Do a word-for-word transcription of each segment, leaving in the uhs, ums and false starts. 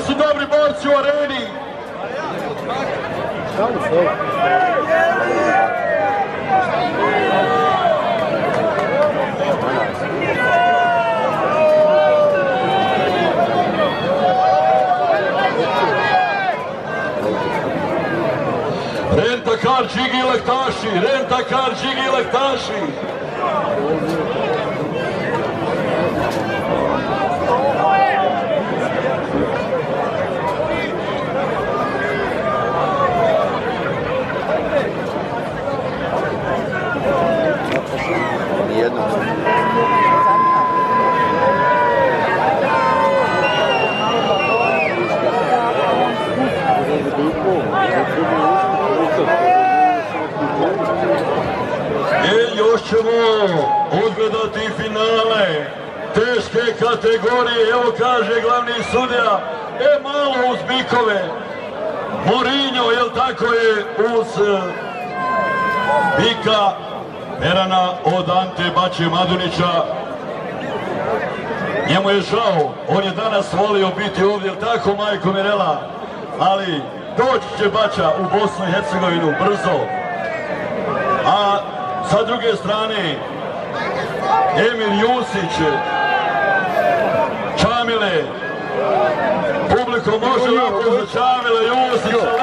da su dobri borci u areni. Rentakar Džigi Lektaši, Rentakar Džigi Lektaši. Nijedno. E, još ćemo odgledati finale teške kategorije. Evo kaže glavni sudija, e malo uz bikove. Morinjo, jel tako je, uz bika Perana od Ante Bače Madunića. Njemu je žao, on je danas volio biti ovdje, jel tako majko Mirela? Ali doći će Bača u Bosnu i Hercegovinu brzo. A sa druge strane Emir Jusić, Čamile, publiko može lako za Čamile Jusića,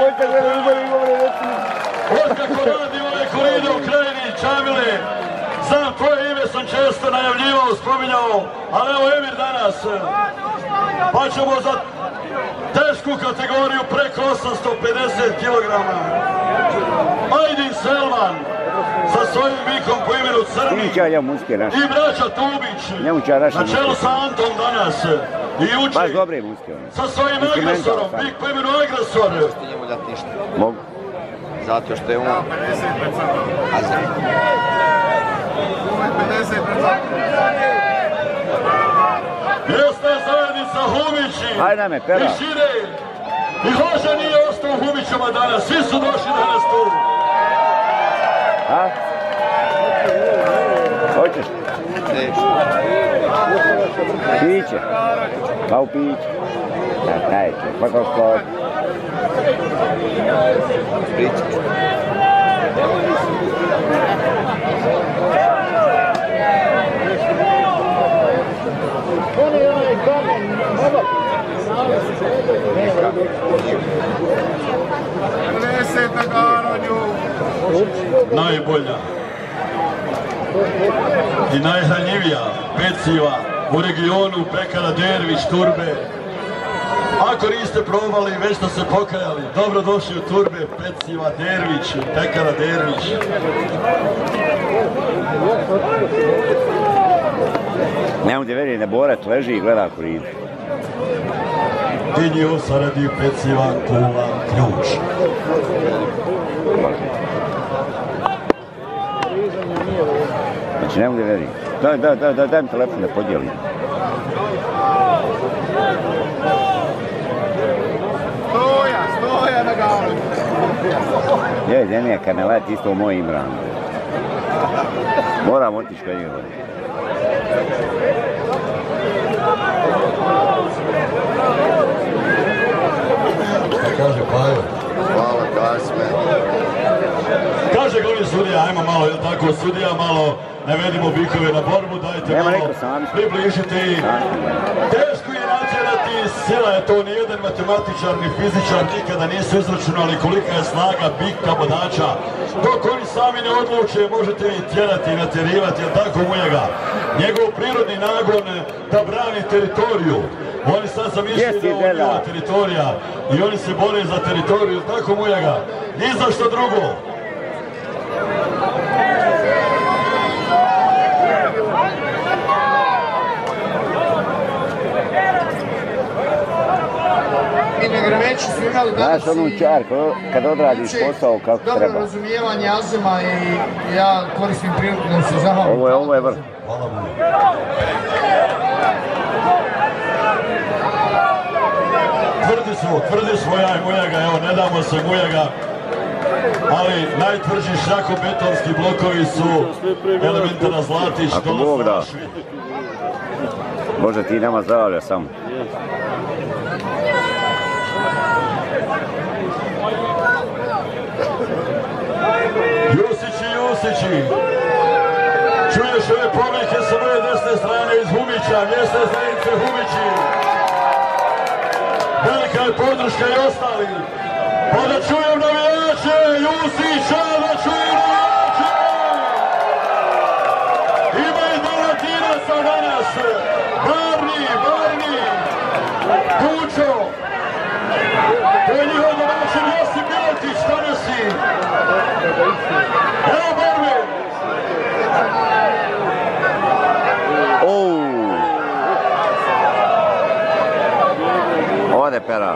otkako radi ove koride u krajini Čamile, znam tvoje ime sam često najavljivao, spominjao, ali evo Emir danas, pa ćemo za tešku kategoriju preko osamsto pedeset kilograma. Ajdin Selman sa svojim bikom po imenu Crni i braća Tubić na čelu sa Antom danas i uči sa svojim agresorom, bik po imenu Agresor. Ne možete njemu dati ništa. Mogu. Zato što je on Azar. Mjesna zajednica Humići i šire. I Hoža nije ostao u Humićama danas, svi su došli danas tu. A? Hoćeš? Neću. Piće. Pa u piće. Da, taj će, pa kao što... Pričaj. Najbolja i najhranjivija peciva u regionu pekara Dervić Turbe. Ako niste probali, već ste se pokajali, dobrodošli u Turbe, peciva Dervić, pekara Dervić. Nemo te veri, ne borac leži i gleda koridu. Dinjo saradi peciva Kula Ključ. Znači, nemo te veri. Daj, daj, daj, daj, daj mi telefon da podijelim. Stoja, stoja na galu. Je, zemlja, kad ne leti isto u moj Imran. Moram otići kod njega. Kaže Pajo. Hvala, Kasme. Kaže glavni sudija, ajmo malo, jel tako, sudija, malo navedimo bikove na borbu, dajte Nema malo, neko sami. približite i teško je natjerati, sila je to, nijedan matematičar ni fizičar nikada nisu izračunali kolika je snaga bika bodača. Dok oni sami ne odluče, možete vi tjerati i natjerivati, jel tako Mujega? Njegov prirodni nagon da brani teritoriju. Oni sad zamišljaju da ovo njova teritorija i oni se bore za teritoriju, jel tako Mujega? Ni za što drugo. Znaš onu čar, kad odradiš posao kako treba. Dobro razumijevanje Azima i ja koristim priliku da se zahvalim. Ovo je, ovo je vrh. Hvala mu. Tvrdi smo, tvrdi smo ja i Mujega, evo ne damo se Mujega. Ali najtvrđi šakobetonski blokovi su elementara Zlatić. Ako Bog da. Može ti nama zdravlja samo. Humići. Čuješ ove povike sa moje desne strane iz Humića, mjesne zajednice Humići. Velika je podrška i ostali. Pa da čujem navijače Jusića, da čujem navijače. Ima i Dalmatinaca danas. Barni, Barni, Dučo. To je njihov domaćin Josip Miletić, Tanasi. Evo borbe. Ode pera.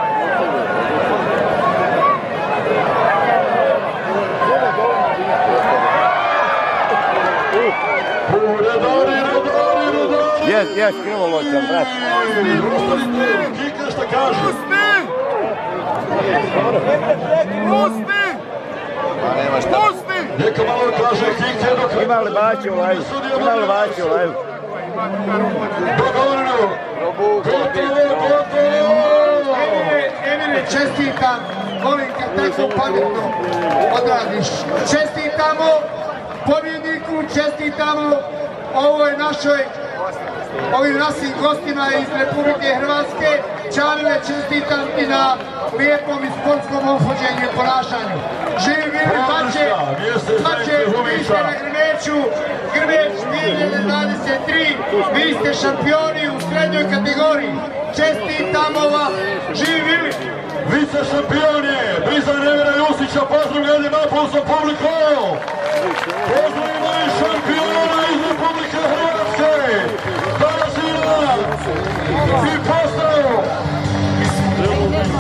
Redari, redari, redari. Jes, jes, krivoloćan, brat. Kika šta kaže? Pusti! Pusti! Pa nema šta. Pusti! Neka malo kaže Kike dok... Ima li baći u laju? Ima li baći u laju? Dogovoreno. Gotovo, gotovo. Emire, čestitam, volim kad tako pametno odradiš. Čestitamo pobjedniku, čestitamo ovoj našoj, ovim našim gostima iz Republike Hrvatske. Čavile, čestitam i na lijepom i sportskom ophođenju i ponašanju. Živi bili Bače, Bače, vi ste na Grmeću, Grmeć dvije hiljade dvadeset tri, vi ste šampioni u srednjoj kategoriji. Čestitamo vam, živi bili! Vice šampion je Brizan Emira Jusića, pozdrav gledaj napolsom publiku! Pozdravimo i šampiona iz Republike Hrvatske! Danas i